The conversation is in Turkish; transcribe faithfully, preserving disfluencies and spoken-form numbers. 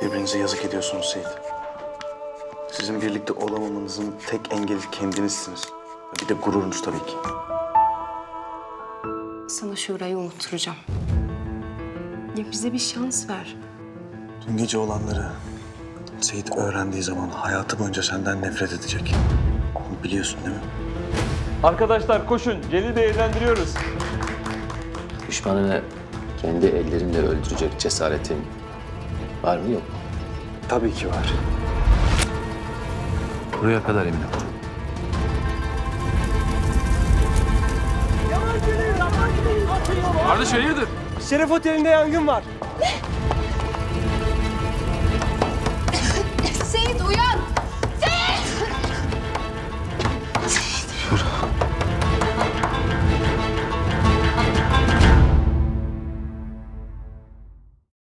Birbirinize yazık ediyorsunuz Seyit. Sizin birlikte olamamanızın tek engeli kendinizsiniz. Bir de gururunuz tabii ki. Sana Şura'yı unutturacağım. Ya bize bir şans ver. Dün gece olanları Seyit öğrendiği zaman hayatı boyunca senden nefret edecek. Bunu biliyorsun değil mi? Arkadaşlar koşun, Celil Bey'i evlendiriyoruz. Düşmanını kendi ellerinle öldürecek cesaretin var mı yok mu? Tabii ki var. Buraya kadar eminim. Kardeş hayırdır? Şeref Oteli'nde yangın var.